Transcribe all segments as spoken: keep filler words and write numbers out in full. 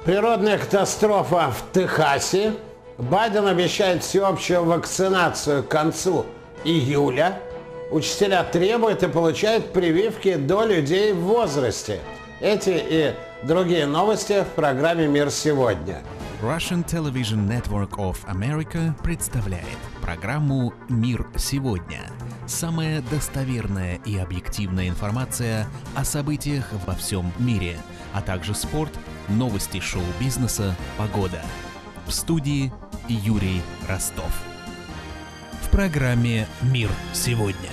Природная катастрофа в Техасе. Байден обещает всеобщую вакцинацию к концу июля. Учителя требуют и получают прививки до людей в возрасте. Эти и другие новости в программе «Мир сегодня». Russian Television Network of America представляет программу «Мир сегодня». Самая достоверная и объективная информация о событиях во всем мире, а также спорт, новости шоу-бизнеса, погода. В студии Юрий Ростов. В программе «Мир сегодня».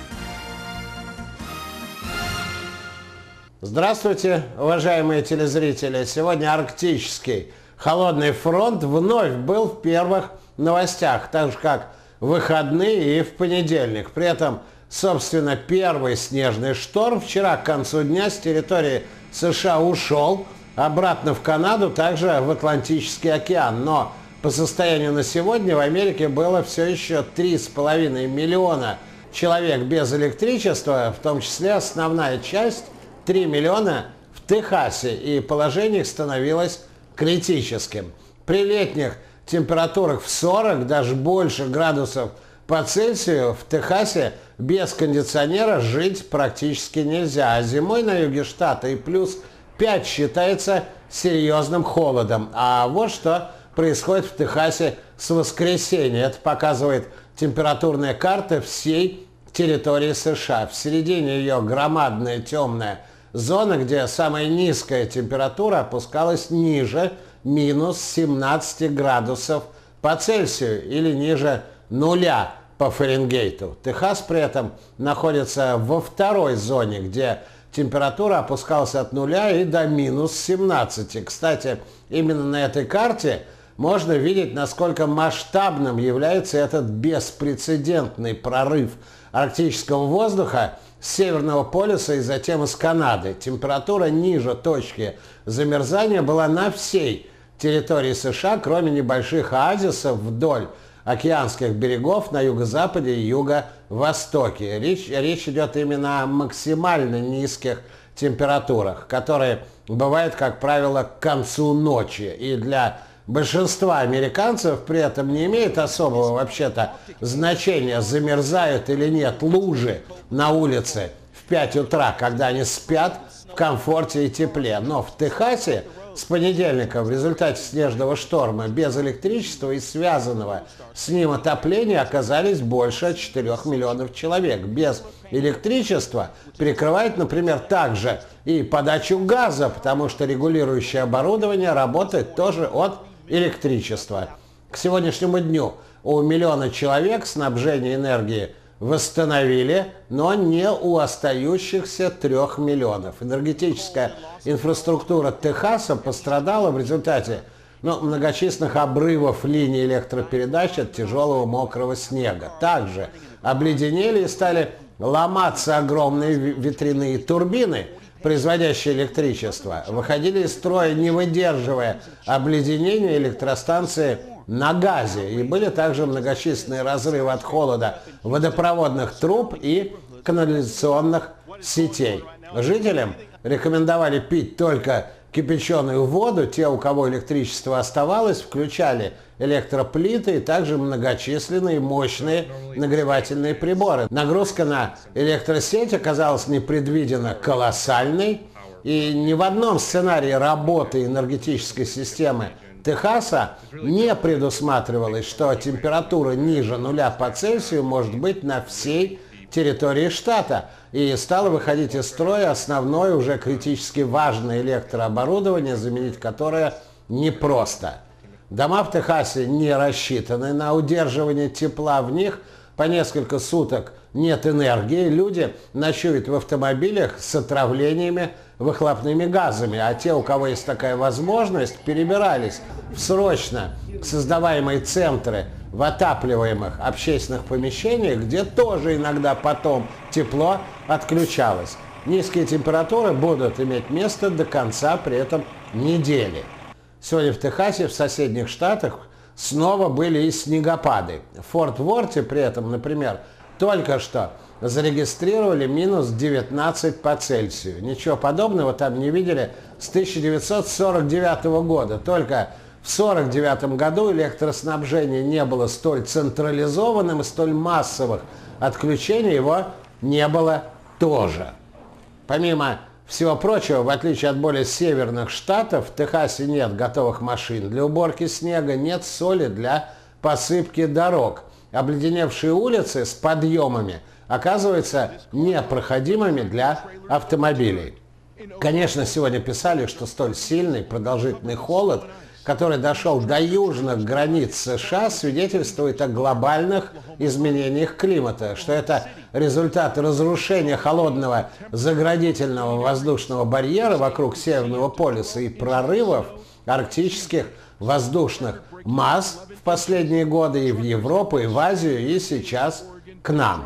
Здравствуйте, уважаемые телезрители. Сегодня арктический холодный фронт вновь был в первых новостях, так же как в выходные и в понедельник. При этом, собственно, первый снежный шторм вчера к концу дня с территории США ушел обратно в Канаду, также в Атлантический океан. Но по состоянию на сегодня в Америке было все еще три с половиной миллиона человек без электричества, в том числе основная часть три миллиона в Техасе, и положение их становилось критическим. При летних температурах в сорок, даже больше градусов по Цельсию в Техасе без кондиционера жить практически нельзя, а зимой на юге штата и плюс пять считается серьезным холодом. А вот что происходит в Техасе с воскресенья. Это показывает температурная карта всей территории США. В середине ее громадная темная зона, где самая низкая температура опускалась ниже минус семнадцати градусов по Цельсию или ниже нуля по Фаренгейту. Техас при этом находится во второй зоне, где температура опускалась от нуля и до минус семнадцати. Кстати, именно на этой карте можно видеть, насколько масштабным является этот беспрецедентный прорыв арктического воздуха с Северного полюса и затем из Канады. Температура ниже точки замерзания была на всей территории США, кроме небольших оазисов вдоль океанских берегов на юго-западе и юго-востоке. Речь, речь идет именно о максимально низких температурах, которые бывают, как правило, к концу ночи. И для большинства американцев при этом не имеет особого вообще-то значения, замерзают или нет лужи на улице в пять утра, когда они спят в комфорте и тепле. Но в Техасе с понедельника в результате снежного шторма без электричества и связанного с ним отопления оказались больше четырёх миллионов человек. Без электричества перекрывает, например, также и подачу газа, потому что регулирующее оборудование работает тоже от электричества. К сегодняшнему дню у миллиона человек снабжение энергии восстановили, но не у остающихся трех миллионов. Энергетическая инфраструктура Техаса пострадала в результате ну, многочисленных обрывов линий электропередач от тяжелого мокрого снега. Также обледенели и стали ломаться огромные ветряные турбины, производящие электричество. Выходили из строя, не выдерживая обледенения, электростанции на газе. И были также многочисленные разрывы от холода водопроводных труб и канализационных сетей. Жителям рекомендовали пить только кипяченую воду. Те, у кого электричество оставалось, включали электроплиты и также многочисленные мощные нагревательные приборы. Нагрузка на электросеть оказалась непредвиденно колоссальной, и ни в одном сценарии работы энергетической системы Техаса не предусматривалось, что температура ниже нуля по Цельсию может быть на всей территории штата, и стало выходить из строя основное уже критически важное электрооборудование, заменить которое непросто. Дома в Техасе не рассчитаны на удерживание тепла в них, по несколько суток нет энергии, люди ночуют в автомобилях с отравлениями выхлопными газами, а те, у кого есть такая возможность, перебирались в срочно создаваемые центры в отапливаемых общественных помещениях, где тоже иногда потом тепло отключалось. Низкие температуры будут иметь место до конца при этом недели. Сегодня в Техасе, в соседних штатах, снова были и снегопады. В Форт-Ворте при этом, например, только что зарегистрировали минус девятнадцать по Цельсию. Ничего подобного там не видели с тысяча девятьсот сорок девятого года. Только в сорок девятом году электроснабжение не было столь централизованным и столь массовых отключений его не было тоже. Помимо всего прочего, в отличие от более северных штатов, в Техасе нет готовых машин для уборки снега, нет соли для посыпки дорог. Обледеневшие улицы с подъемами оказываются непроходимыми для автомобилей. Конечно, сегодня писали, что столь сильный продолжительный холод, который дошел до южных границ США, свидетельствует о глобальных изменениях климата, что это результат разрушения холодного заградительного воздушного барьера вокруг Северного полюса и прорывов арктических воздушных масс в последние годы и в Европу, и в Азию, и сейчас к нам.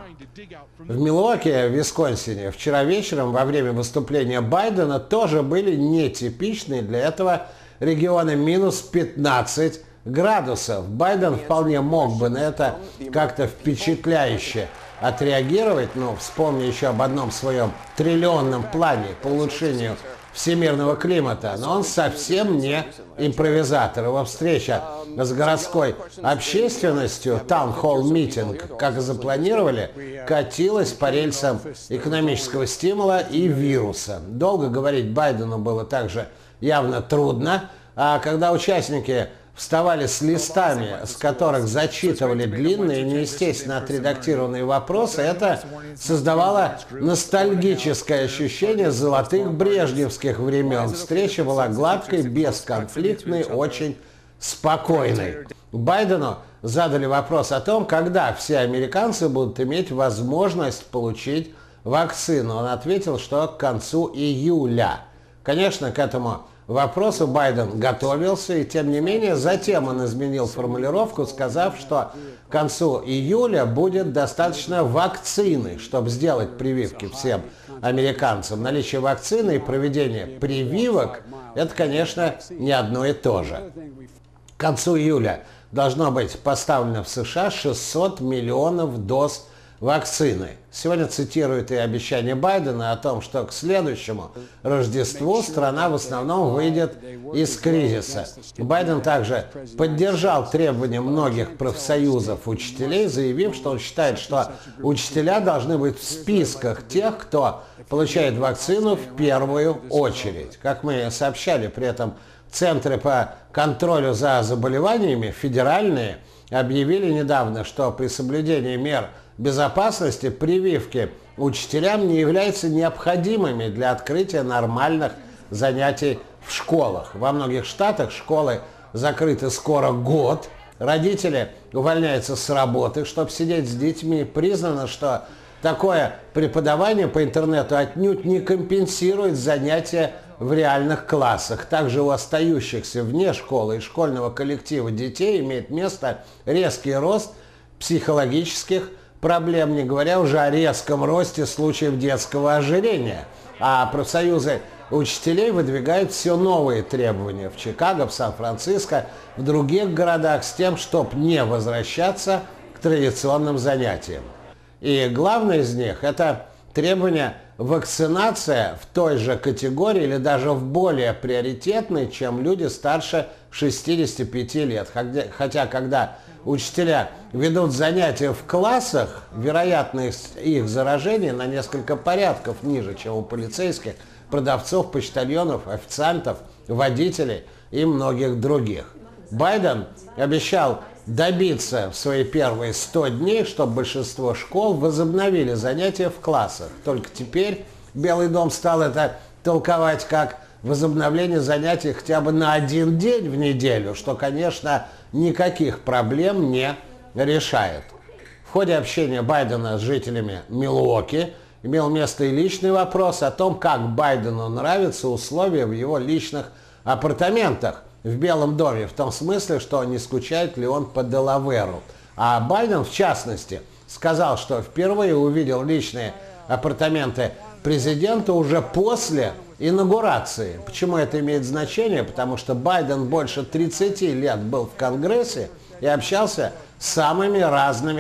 В Милуоки, в Висконсине, вчера вечером во время выступления Байдена тоже были нетипичные для этого региона минус пятнадцать градусов. Байден вполне мог бы на это как-то впечатляюще отреагировать, но вспомни еще об одном своем триллионном плане по улучшению всемирного климата, но он совсем не импровизатор. Его встреча с городской общественностью, таун-холл-митинг, как и запланировали, катилась по рельсам экономического стимула и вируса. Долго говорить Байдену было также явно трудно, а когда участники вставали с листами, с которых зачитывали длинные, неестественно отредактированные вопросы, это создавало ностальгическое ощущение золотых брежневских времен. Встреча была гладкой, бесконфликтной, очень спокойной. Байдену задали вопрос о том, когда все американцы будут иметь возможность получить вакцину. Он ответил, что к концу июля. Конечно, к этому вопросу Байден готовился, и тем не менее затем он изменил формулировку, сказав, что к концу июля будет достаточно вакцины, чтобы сделать прививки всем американцам. Наличие вакцины и проведение прививок – это, конечно, не одно и то же. К концу июля должно быть поставлено в США шестьсот миллионов доз вакцины. Сегодня цитируют и обещание Байдена о том, что к следующему Рождеству страна в основном выйдет из кризиса. Байден также поддержал требования многих профсоюзов учителей, заявив, что он считает, что учителя должны быть в списках тех, кто получает вакцину в первую очередь. Как мы сообщали, при этом Центры по контролю за заболеваниями, федеральные, объявили недавно, что при соблюдении мер безопасности прививки учителям не являются необходимыми для открытия нормальных занятий в школах. Во многих штатах школы закрыты скоро год, родители увольняются с работы, чтобы сидеть с детьми. Признано, что такое преподавание по интернету отнюдь не компенсирует занятия в реальных классах. Также у остающихся вне школы и школьного коллектива детей имеет место резкий рост психологических проблем, не говоря уже о резком росте случаев детского ожирения. А профсоюзы учителей выдвигают все новые требования в Чикаго, в Сан-Франциско, в других городах с тем, чтобы не возвращаться к традиционным занятиям. И главное из них – это требование вакцинация в той же категории или даже в более приоритетной, чем люди старше шестидесяти пяти лет. Хотя, когда учителя ведут занятия в классах, вероятность их заражения на несколько порядков ниже, чем у полицейских, продавцов, почтальонов, официантов, водителей и многих других. Байден обещал добиться в свои первые сто дней, чтобы большинство школ возобновили занятия в классах. Только теперь Белый дом стал это толковать как возобновление занятий хотя бы на один день в неделю, что, конечно, никаких проблем не решает. В ходе общения Байдена с жителями Милуоки имел место и личный вопрос о том, как Байдену нравятся условия в его личных апартаментах в Белом доме, в том смысле, что не скучает ли он по Делаверу. А Байден, в частности, сказал, что впервые увидел личные апартаменты президента уже после инаугурации. Почему это имеет значение? Потому что Байден больше тридцати лет был в Конгрессе и общался с самыми разными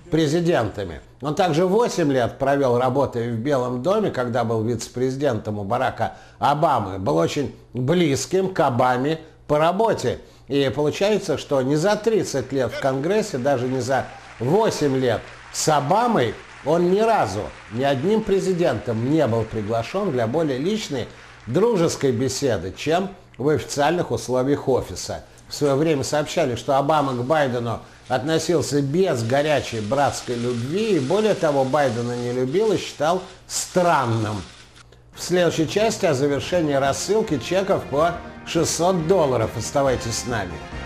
президентами. Он также восемь лет провел, работая в Белом доме, когда был вице-президентом у Барака Обамы. Был очень близким к Обаме по работе. И получается, что не за тридцать лет в Конгрессе, даже не за восемь лет с Обамой он ни разу, ни одним президентом не был приглашен для более личной дружеской беседы, чем в официальных условиях офиса. В свое время сообщали, что Обама к Байдену относился без горячей братской любви, и более того, Байдена не любил и считал странным. В следующей части о завершении рассылки чеков по шестьсот долларов. Оставайтесь с нами.